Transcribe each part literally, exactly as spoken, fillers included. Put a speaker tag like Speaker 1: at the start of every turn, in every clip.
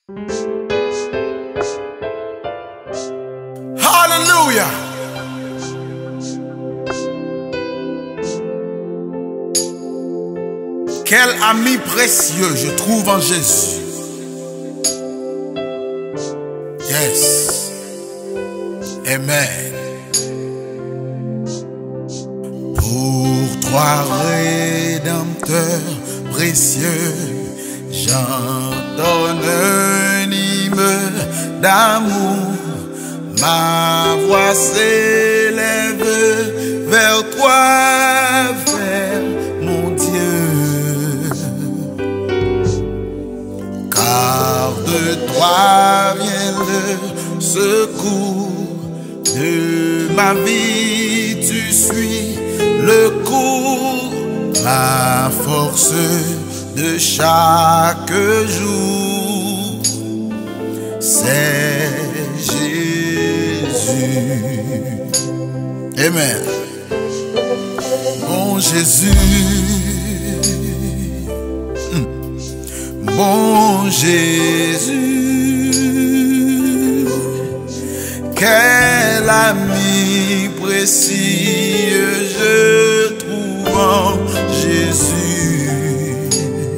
Speaker 1: Hallelujah. Quel ami précieux je trouve en Jésus. Yes. Amen. Pour toi, Rédempteur précieux, j'entonne un hymne d'amour. Ma voix s'élève vers toi, vers mon Dieu. Car de toi vient le secours de ma vie. Tu suis le cours, ma force de chaque jour. C'est Jésus. Amen. Mon Jésus, mon Jésus, quel ami précieux je trouve en Jésus.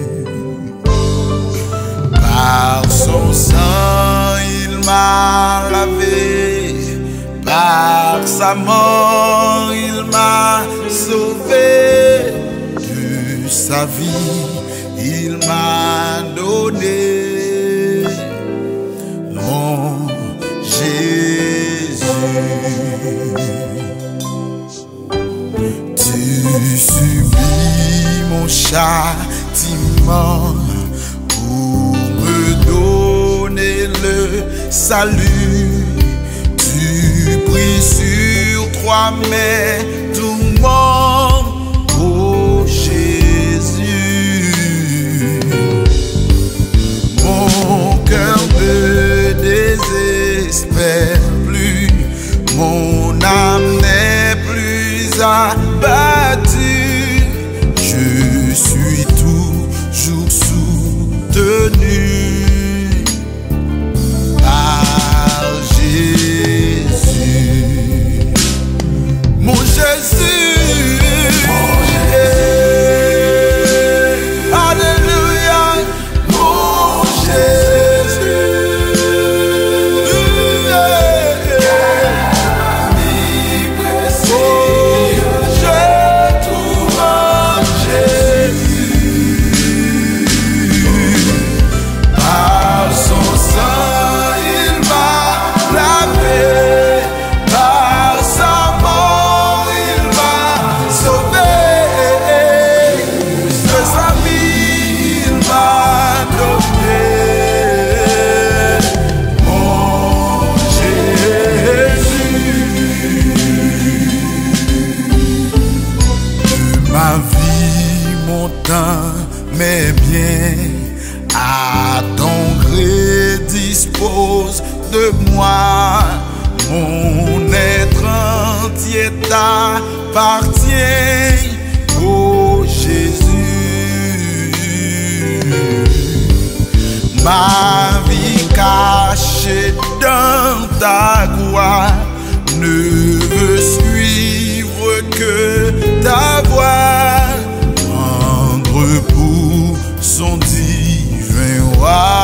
Speaker 1: Par son sang il m'a lavé, par sa mort il m'a sauvé, de sa vie il m'a donné. Mon Jésus, tu subis mon châtiment pour me donner le salut. Tu pries sur toi mes tourments, oh Jésus. Mon cœur ne désespère plus, mon âme n'est plus abattue. Je suis toujours soutenu par Jésus. Mon Jésus, mon Jésus, alléluia, mon Jésus, ami précieux, je trouve en Jésus. Par son sang il m'a lavé, par sa mort il m'a sauvé, de sa vie il m'a donné. Mon Jésus, de ma vie mon temps, mes biens à ton gré dispose de moi. Mon être entier t'appartient, oh Jésus. Ma vie cachée dans ta gloire ne veut suivre que ta voix, rendre pour son divin roi.